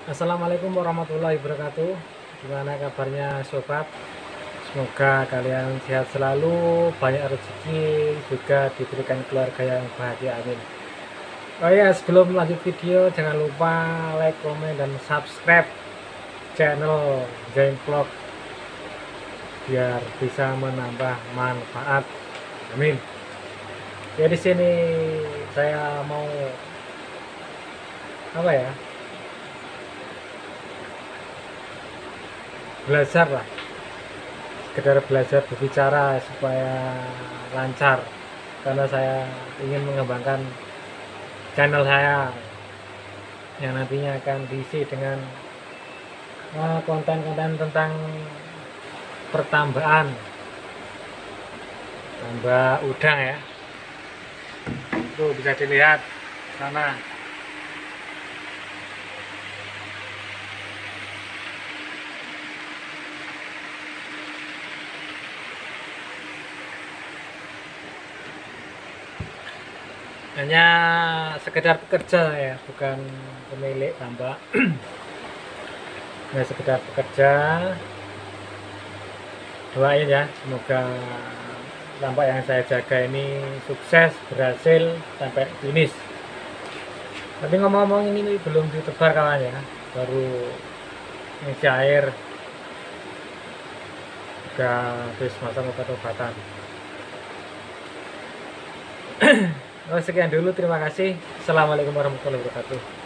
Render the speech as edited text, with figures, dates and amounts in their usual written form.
Assalamualaikum warahmatullahi wabarakatuh. Gimana kabarnya sobat? Semoga kalian sehat selalu, banyak rezeki, juga diberikan keluarga yang bahagia, amin. Oh ya, sebelum lanjut video jangan lupa like, komen, dan subscribe channel Zain Vlog biar bisa menambah manfaat, amin. Ya, di sini saya mau apa ya, belajar lah, sekedar belajar berbicara supaya lancar, karena saya ingin mengembangkan channel saya yang nantinya akan diisi dengan konten-konten tentang pertambahan tambah udang ya. Tuh bisa dilihat sana. Hanya sekedar pekerja ya, bukan pemilik tambak. Hanya sekedar pekerja. Doain ya, semoga tambak yang saya jaga ini sukses, berhasil sampai finish. Tapi ngomong-ngomong, ini belum ditebar kawan ya, baru ngisi air, udah habis masa obat-obatan. Oh, sekian dulu, terima kasih. Assalamualaikum warahmatullahi wabarakatuh.